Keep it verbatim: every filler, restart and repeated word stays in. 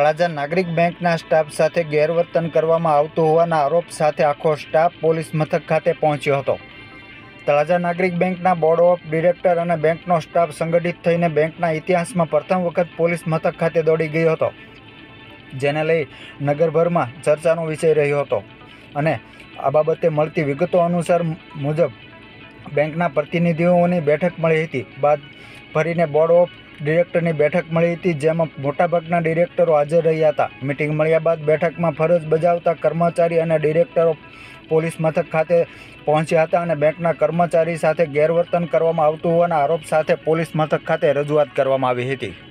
તળાજા નાગરિક બેંકના સ્ટાફ સાથે ગેરવર્તન કરવામાં આવતું હોવાના આરોપ સાથે આખો સ્ટાફ પોલીસ મથક ખાતે પહોંચ્યો હતો। તળાજા નાગરિક બેંકના બોર્ડ ઓફ ડિરેક્ટર અને બેંકનો સ્ટાફ સંગઠિત થઈને બેંકના ઇતિહાસમાં પ્રથમ વખત પોલીસ મથક ખાતે દોડી ગયો હતો, જેને લઈ નગરભરમાં ચર્ચાનો વિષય રહ્યો હતો। અને આ બાબતે મળતી વિગતો અનુસાર મુજબ બેંકના પ્રતિનિધિઓની બેઠક મળી હતી। બાદ ફરીને બોર્ડ ઓફ ડિરેક્ટરની બેઠક મળી હતી, જેમાં મોટાભાગના ડિરેક્ટરો હાજર રહ્યા હતા। મિટિંગ મળ્યા બાદ બેઠકમાં ફરજ બજાવતા કર્મચારી અને ડિરેક્ટરો પોલીસ મથક ખાતે પહોંચ્યા હતા અને બેંકના કર્મચારી સાથે ગેરવર્તન કરવામાં આવતું હોવાના આરોપ સાથે પોલીસ મથક ખાતે રજૂઆત કરવામાં આવી હતી।